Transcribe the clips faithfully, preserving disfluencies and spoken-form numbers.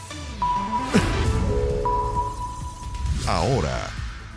Ahora.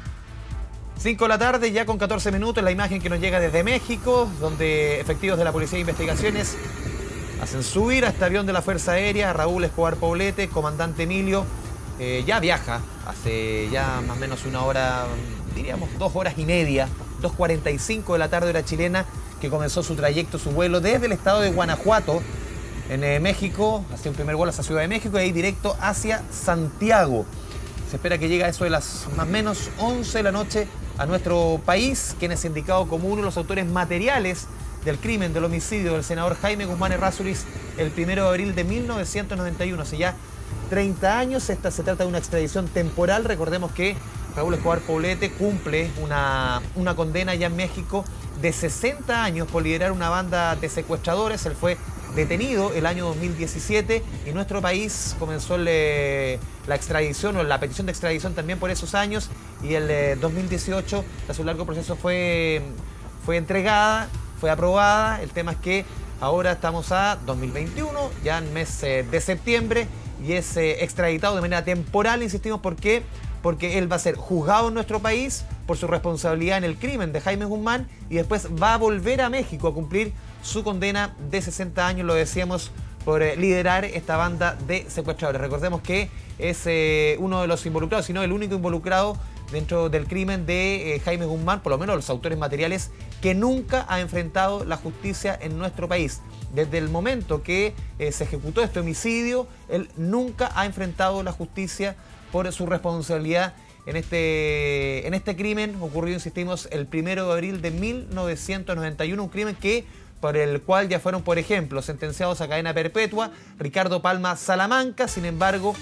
cinco de la tarde, ya con catorce minutos, la imagen que nos llega desde México, donde efectivos de la Policía de Investigaciones hacen subir a este avión de la Fuerza Aérea a Raúl Escobar Poblete, comandante Emilio. Eh, ya viaja hace ya más o menos una hora, diríamos dos horas y media, dos cuarenta y cinco de la tarde hora chilena, que comenzó su trayecto, su vuelo desde el estado de Guanajuato, en eh, México, hacia un primer vuelo hacia Ciudad de México y ahí directo hacia Santiago. Se espera que llegue a eso de las más o menos once de la noche a nuestro país, quien es indicado como uno de los autores materiales del crimen, del homicidio del senador Jaime Guzmán Errázuriz el primero de abril de mil novecientos noventa y uno. Hace ya treinta años, esta se trata de una extradición temporal. Recordemos que Raúl Escobar Poblete cumple una, una condena ya en México de sesenta años por liderar una banda de secuestradores. Él fue detenido el año dos mil diecisiete y nuestro país comenzó el, eh, la extradición o la petición de extradición también por esos años, y el eh, dos mil dieciocho, tras un largo proceso, fue, fue entregada, fue aprobada. El tema es que ahora estamos a dos mil veintiuno, ya en mes eh, de septiembre, y es eh, extraditado de manera temporal, insistimos, ¿por qué? Porque él va a ser juzgado en nuestro país por su responsabilidad en el crimen de Jaime Guzmán y después va a volver a México a cumplir su condena de sesenta años, lo decíamos, por eh, liderar esta banda de secuestradores. Recordemos que es eh, uno de los involucrados, si no el único involucrado dentro del crimen de eh, Jaime Guzmán, por lo menos los autores materiales, que nunca ha enfrentado la justicia en nuestro país. Desde el momento que eh, se ejecutó este homicidio, él nunca ha enfrentado la justicia por su responsabilidad en este, en este crimen ocurrido, insistimos, el primero de abril de mil novecientos noventa y uno, un crimen que por el cual ya fueron, por ejemplo, sentenciados a cadena perpetua Ricardo Palma Salamanca. Sin embargo,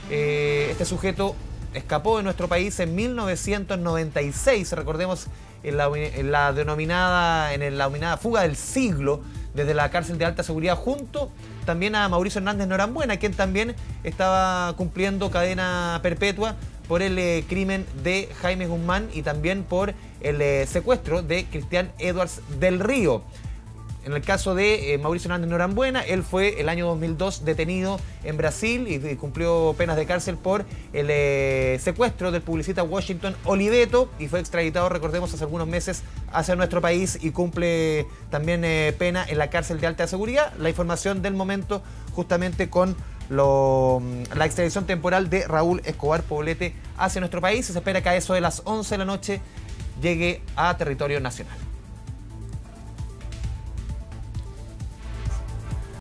eh, este sujeto escapó de nuestro país en mil novecientos noventa y seis, recordemos, en la, en la denominada, en la denominada fuga del siglo, desde la cárcel de alta seguridad, junto también a Mauricio Hernández Norambuena, quien también estaba cumpliendo cadena perpetua por el eh, crimen de Jaime Guzmán y también por el eh, secuestro de Cristian Edwards del Río. En el caso de eh, Mauricio Hernández Norambuena, él fue el año dos mil dos detenido en Brasil y, y cumplió penas de cárcel por el eh, secuestro del publicista Washington Oliveto y fue extraditado, recordemos, hace algunos meses hacia nuestro país y cumple también eh, pena en la cárcel de alta seguridad. La información del momento justamente con lo, la extradición temporal de Raúl Escobar Poblete hacia nuestro país. Se espera que a eso de las once de la noche llegue a territorio nacional.